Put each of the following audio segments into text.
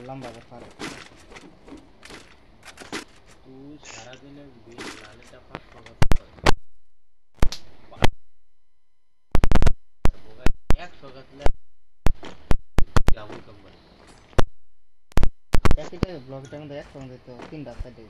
লম্বা ব্যাপার। তুই সারাদিনে বিল লালিটা পাঁচ ফগত এক ফগত লাবু কোম্পানি একইটা ব্লগটা মধ্যে একসঙ্গে তো তিনটা সাইডে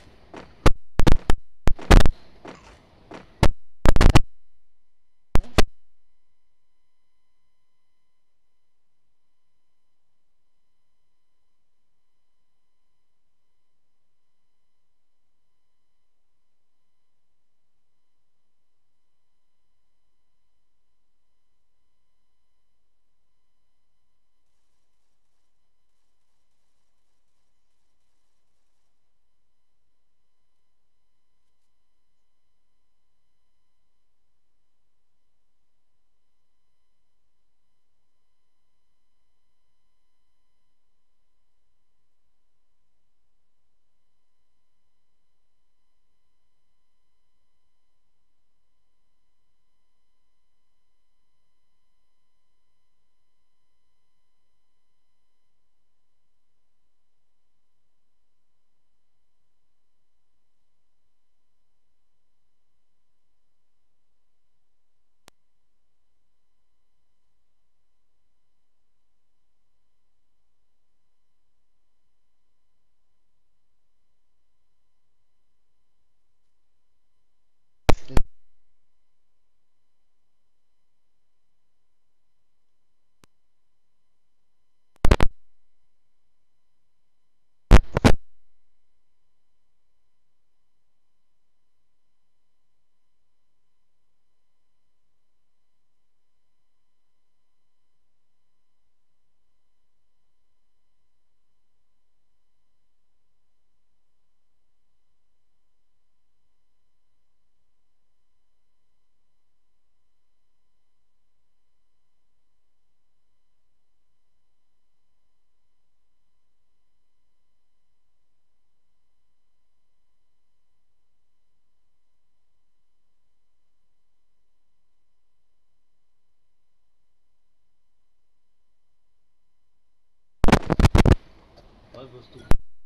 ওই বস্তু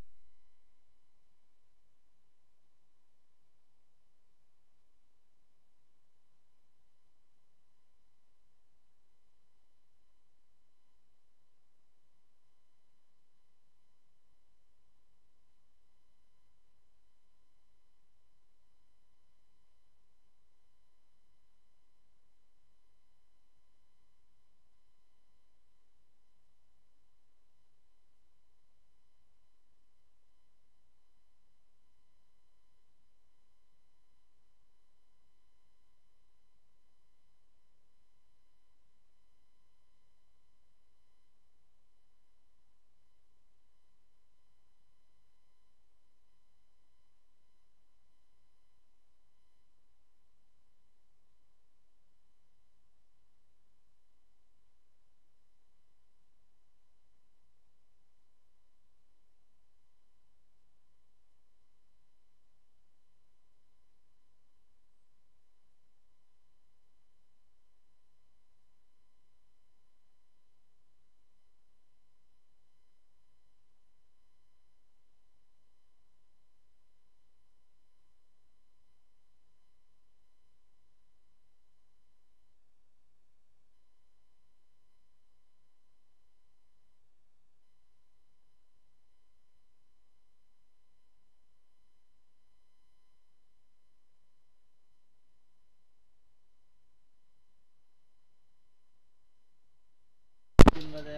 তিন বাজে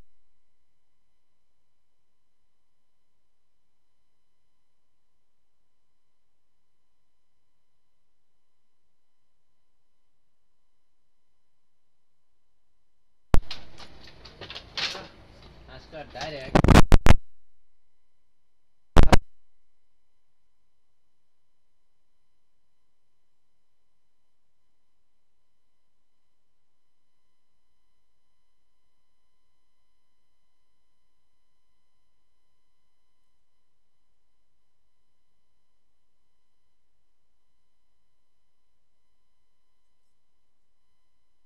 আজকে ডাইরেক্ট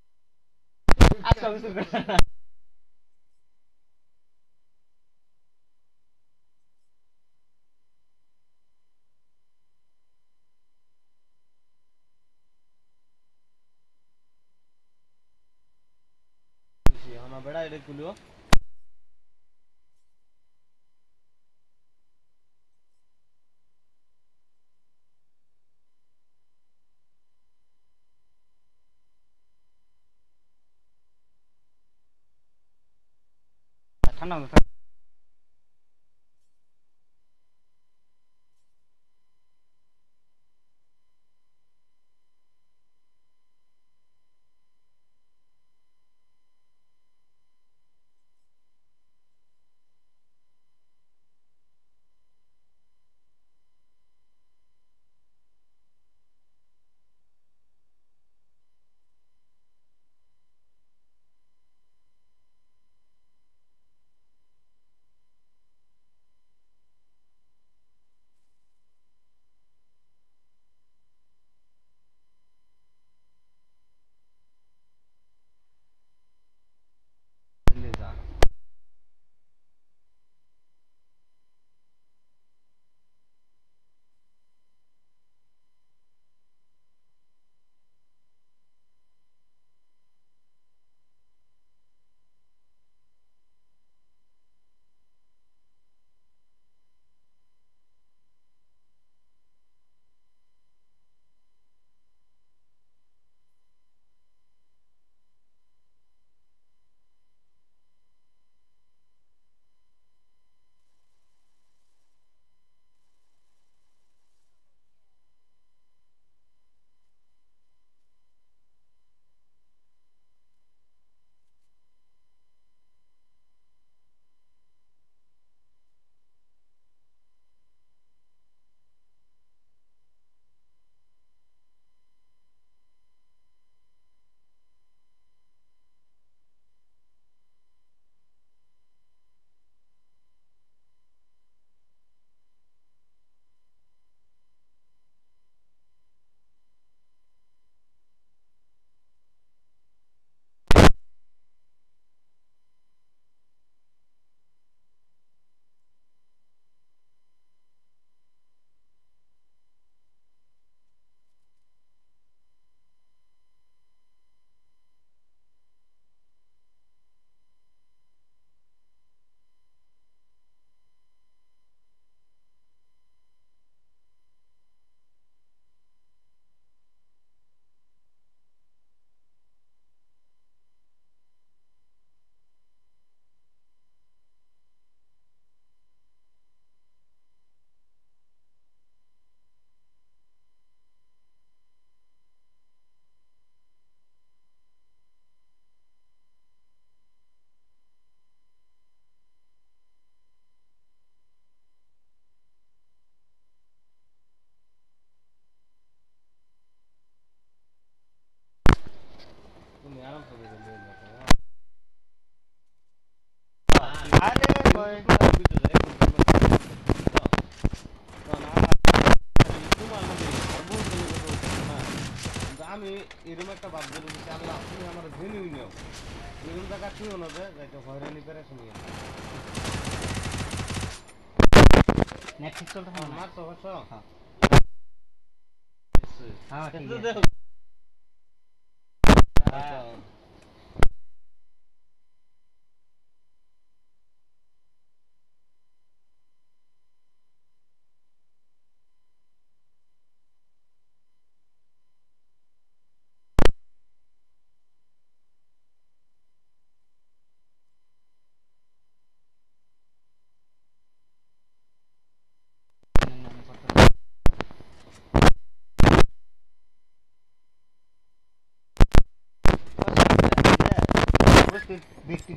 আজকে আমি সাইডে খুলিও ঠান্ডা তুমি আরাম করে দিলে আরে ভাই আমি এরকম একটা বাদ বলে দিচ্ছি আল্লাহ তুমি আমার জেনুই নিও এরকম জায়গা তুইও না যে যাইতে হয়রানি করে শুনি নেট পিস্তলটা হ্যাঁ মার তো হস হ্যাঁ হ্যাঁ ঠিক ঠিক আছে ব্যক্তি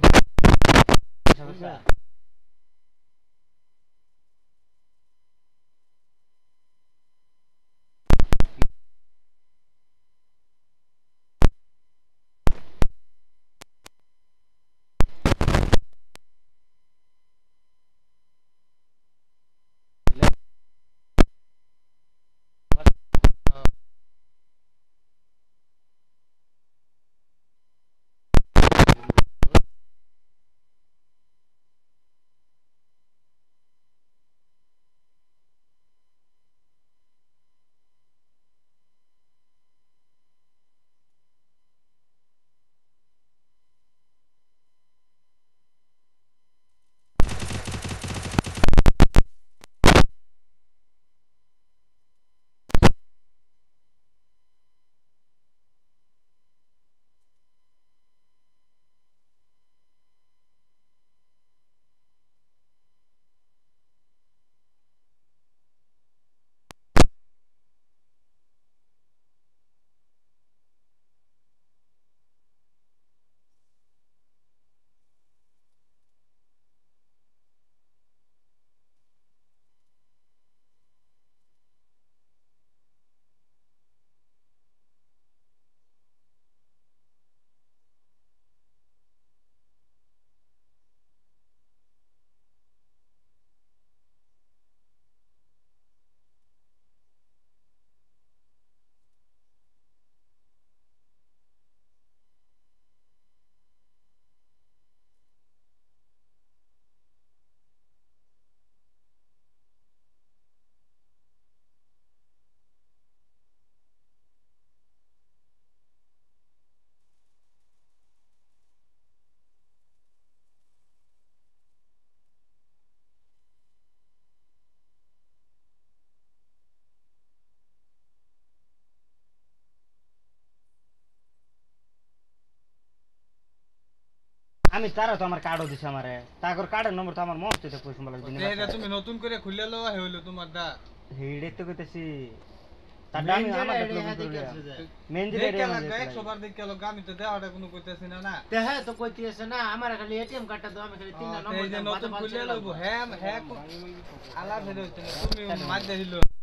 আমি তারা তো আমার কার্ডও দিছে আমারে তাগর কার্ডের নম্বর তো আমার মস্ত এটা কইছ বলা দিনে এটা তুমি নতুন করে খুলে লও হইলো তোমার দা হেইডে তো কইতেছি তার দামি আমার দেখলো মেন যে দেখে লাগা 100 বার দেখে লও আমি তো দেওয়াটা কোনো কইতেছি না না তে হ্যাঁ তো কইতেছে না আমার খালি এটিএম কার্ডটা দাও আমি খালি তিনটা এই যে নম্বর নতুন খুলে লইবো হ্যাঁ হ্যাঁ আলা ফেলে হইছে না তুমি মাঝে দিলো